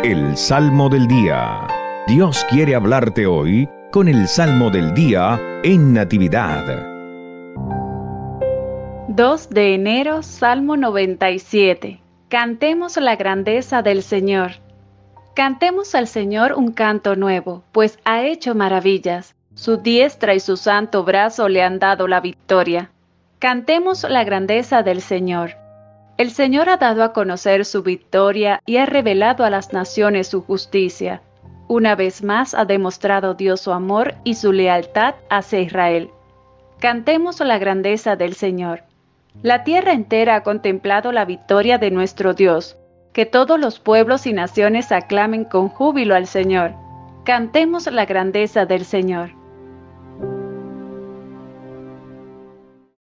El Salmo del Día. Dios quiere hablarte hoy con el Salmo del Día en Natividad. 2 de enero, Salmo 97. Cantemos la grandeza del Señor. Cantemos al Señor un canto nuevo, pues ha hecho maravillas. Su diestra y su santo brazo le han dado la victoria. Cantemos la grandeza del Señor. El Señor ha dado a conocer su victoria y ha revelado a las naciones su justicia. Una vez más ha demostrado Dios su amor y su lealtad hacia Israel. Cantemos la grandeza del Señor. La tierra entera ha contemplado la victoria de nuestro Dios. Que todos los pueblos y naciones aclamen con júbilo al Señor. Cantemos la grandeza del Señor.